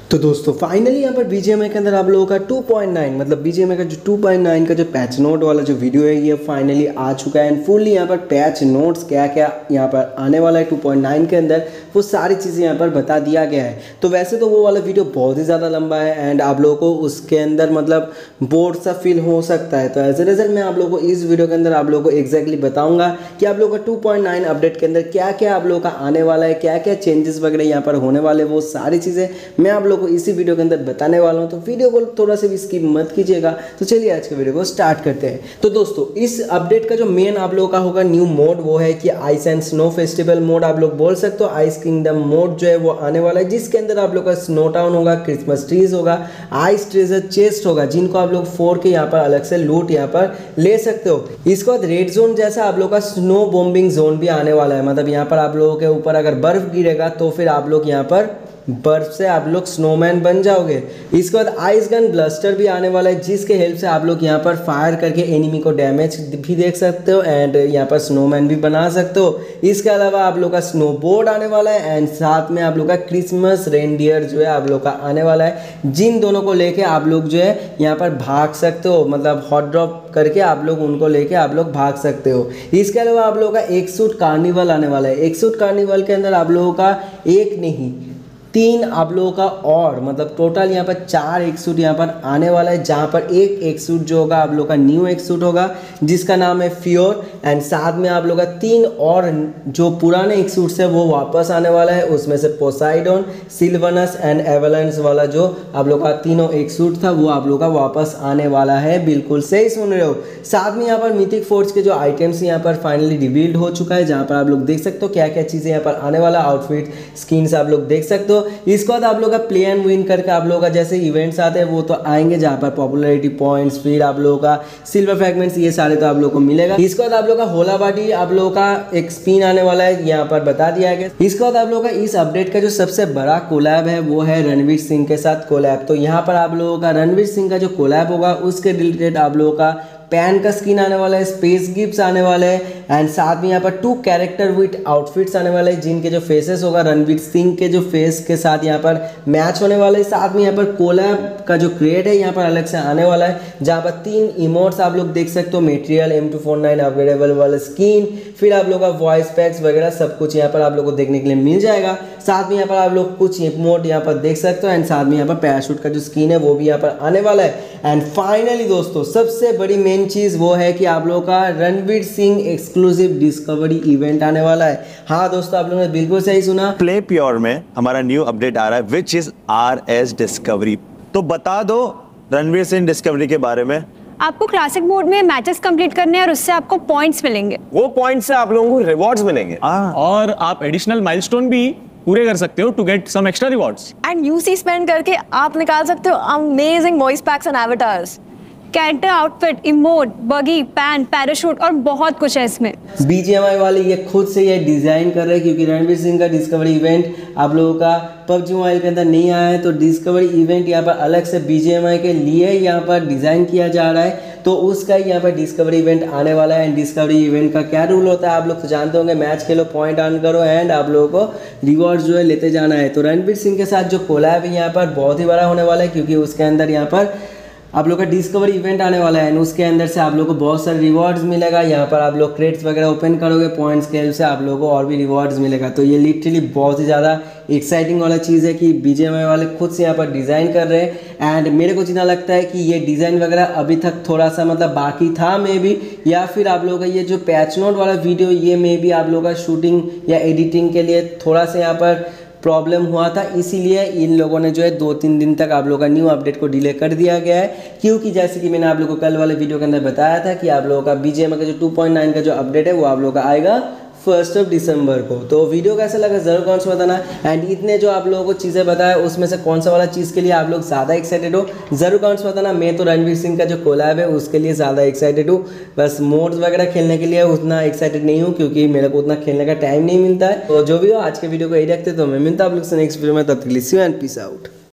तो दोस्तों फाइनली यहाँ पर BGMI के अंदर आप लोगों का 2.9 मतलब BGMI का जो 2.9 का जो पैच नोट वाला जो वीडियो है ये फाइनली आ चुका है एंड फुल्ली यहाँ पर पैच नोट्स क्या क्या यहाँ पर आने वाला है 2.9 के अंदर वो सारी चीज़ें यहाँ पर बता दिया गया है। तो वैसे तो वो वाला वीडियो बहुत ही ज़्यादा लंबा है एंड आप लोगों को उसके अंदर मतलब बोर सा फील हो सकता है। तो एज ए रिजल्ट मैं आप लोगों को इस वीडियो के अंदर आप लोगों को एग्जैक्टली बताऊँगा कि आप लोगों का 2.9 अपडेट के अंदर क्या क्या आप लोगों का आने वाला है, क्या क्या चेंजेस वगैरह यहाँ पर होने वाले, वो सारी चीज़ें मैं आप लोगों को इसी वीडियो के अंदर बताने वाला हूं। तो वीडियो को थोड़ा सा भी स्किप मत कीजिएगा। तो चलिए आज के वीडियो को स्टार्ट करते हैं। तो दोस्तों इस अपडेट का जो मेन आप लोगों का होगा न्यू मोड वो है कि ice and snow festival mode आप लोग बोल सकते हो। आइस किंगडम मोड जो है वो आने वाला है जिसके अंदर आप लोग का स्नो टाउन होगा, क्रिसमस ट्रीज होगा, आइस ट्रेजर चेस्ट होगा जिनको आप लोग 4 के यहाँ पर अलग से लूट यहाँ पर ले सकते हो। इसके बाद रेड जोन जैसा आप लोग का स्नो बॉम्बिंग जोन भी आने वाला है। मतलब यहाँ पर आप लोगों के ऊपर अगर बर्फ गिरेगा तो फिर आप लोग यहाँ पर बर्फ से आप लोग स्नोमैन बन जाओगे। इसके बाद आइस गन ब्लास्टर भी आने वाला है जिसके हेल्प से आप लोग यहाँ पर फायर करके एनिमी को डैमेज भी देख सकते हो एंड यहाँ पर स्नोमैन भी बना सकते हो। इसके अलावा आप लोग का स्नोबोर्ड आने वाला है एंड साथ में आप लोग का क्रिसमस रेनडियर जो है आप लोग का आने वाला है जिन दोनों को लेके आप लोग जो है यहाँ पर भाग सकते हो। मतलब हॉट ड्रॉप करके आप लोग उनको लेके आप लोग भाग सकते हो। इसके अलावा आप लोगों का एक सूट कार्निवल आने वाला है। एक सूट कार्निवल के अंदर आप लोगों का एक नहीं 3 आप लोगों का और मतलब टोटल यहाँ पर 4 एक सूट यहाँ पर आने वाला है जहाँ पर एक सूट जो होगा आप लोग का न्यू एक सूट होगा जिसका नाम है फ्योर एंड साथ में आप लोग का 3 और जो पुराने एक सूट से वो वापस आने वाला है। उसमें से पोसाइडोन, सिल्वनस एंड एवलेंस वाला जो आप लोग का तीनों एक सूट था वो आप लोग का वापस आने वाला है। बिल्कुल सही सुन रहे हो। साथ में यहाँ पर मिथिक फोर्स के जो आइटम्स यहाँ पर फाइनली रिवील्ड हो चुका है जहाँ पर आप लोग देख सकते हो क्या क्या चीज़ें यहाँ पर आने वाला, आउटफिट स्किन्स आप लोग देख सकते हो। इसके बाद आप लोग का प्ले एंड विन करके आप लोगों का जैसे इवेंट्स आते हैं वो तो आएंगे जहाँ पर पॉपुलैरिटी पॉइंट्स, फिर आप लोगों का सिल्वर फ्रैगमेंट्स, ये सारे तो आप लोग को मिलेगा। इसके बाद आप लोग का होला बाडी आप लोगों का एक स्पिन आने वाला है यहाँ पर बता दिया गया। इसके बाद आप लोगों का इस अपडेट का जो सबसे बड़ा कोलैब है वो है रणवीर सिंह के साथ कोलैब। तो यहाँ पर आप लोगों का रणवीर सिंह का जो कोलैब होगा उसके रिलेटेड आप लोगों का पैन का स्किन आने वाला है, स्पेस गिफ्ट्स आने वाले हैं एंड साथ में यहाँ पर 2 कैरेक्टर विथ आउटफिट्स आने वाले हैं जिनके जो फेसेस होगा रणवीर सिंह के जो फेस के साथ यहाँ पर मैच होने वाले हैं। साथ में यहाँ पर कोलैब का जो क्रिएट है यहाँ पर अलग से आने वाला है जहाँ पर 3 इमोट्स आप लोग देख सकते हो, मटेरियल, M249 अपग्रेडेबल वाला स्किन, फिर आप लोग का वॉइस पैक्स वगैरह सब कुछ यहाँ पर आप लोग को देखने के लिए मिल जाएगा। साथ में यहाँ पर आप लोग कुछ इमोट यहाँ पर देख सकते हो एंड साथ में यहाँ पर पैराशूट का जो स्किन है वो भी यहाँ पर आने वाला है। एंड फाइनली दोस्तों सबसे बड़ी मेन चीज़ वो है कि आप लोगों का Ranveer Singh exclusive discovery event आने वाला है। हाँ दोस्तों आप लोगों ने बिल्कुल सही सुना, प्ले प्योर में हमारा न्यू अपडेट आ रहा है विच इज RS डिस्कवरी। तो बता दो रणवीर सिंह डिस्कवरी के बारे में। आपको क्लासिक मोड में मैचेस कंप्लीट करने हैं और उससे आपको पॉइंट्स मिलेंगे। वो पॉइंट्स से आप लोगों को रिवॉर्ड्स मिलेंगे और आप एडिशनल माइलस्टोन भी पूरे कर सकते हो to get some extra rewards. And UC spend करके आप निकाल सकते हो amazing voice packs and avatars, character outfit, emote, buggy, pan, parachute और बहुत कुछ है इसमें। BGMI वाले ये खुद से ये डिज़ाइन कर रहे हैं क्योंकि रणवीर सिंह का डिस्कवरी इवेंट आप लोगों का PUBG मोबाइल के अंदर नहीं आया है। तो डिस्कवरी इवेंट यहाँ पर अलग से BGMI के लिए यहाँ पर डिज़ाइन किया जा रहा है। तो उसका ही यहाँ पर डिस्कवरी इवेंट आने वाला है। एंड डिस्कवरी इवेंट का क्या रूल होता है आप लोग तो जानते होंगे, मैच खेलो, पॉइंट अर्न करो एंड आप लोगों को रिवॉर्ड जो है लेते जाना है। तो रणवीर सिंह के साथ जो कोलैब है यहाँ पर बहुत ही बड़ा होने वाला है क्योंकि उसके अंदर यहाँ पर आप लोग का डिस्कवरी इवेंट आने वाला है। उसके अंदर से आप लोग को बहुत सारे रिवॉर्ड्स मिलेगा। यहाँ पर आप लोग क्रेट्स वगैरह ओपन करोगे, पॉइंट्स के हेल्प से आप लोगों को और भी रिवॉर्ड्स मिलेगा। तो ये लिटरली बहुत ही ज़्यादा एक्साइटिंग वाला चीज़ है कि BGMI वाले खुद से यहाँ पर डिज़ाइन कर रहे हैं। एंड मेरे को जितना लगता है कि ये डिज़ाइन वगैरह अभी तक थोड़ा सा मतलब बाकी था मे बी, या फिर आप लोगों का ये जो पैच नोट वाला वीडियो ये मे बी आप लोगों का शूटिंग या एडिटिंग के लिए थोड़ा सा यहाँ पर प्रॉब्लम हुआ था, इसीलिए इन लोगों ने जो है 2-3 दिन तक आप लोगों का न्यू अपडेट को डिले कर दिया गया है। क्योंकि जैसे कि मैंने आप लोगों को कल वाले वीडियो के अंदर बताया था कि आप लोगों का BGMI का जो 2.9 का जो अपडेट है वो आप लोगों का आएगा 1 दिसंबर को। तो वीडियो कैसा लगा ज़रूर कमेंट्स में बताना। एंड इतने जो आप लोगों को चीज़ें बताया उसमें से कौन सा वाला चीज़ के लिए आप लोग ज़्यादा एक्साइटेड हो ज़रूर कमेंट्स में बताना। मैं तो रणवीर सिंह का जो कोलैब है उसके लिए ज़्यादा एक्साइटेड हूँ। बस मोड्स वगैरह खेलने के लिए उतना एक्साइटेड नहीं हूँ क्योंकि मेरे को उतना खेलने का टाइम नहीं मिलता है। तो जो भी हो आज के वीडियो को यही रखते तो मैं मिलता आप लोग से नेक्स्ट वीडियो में, तब तक see you and peace out.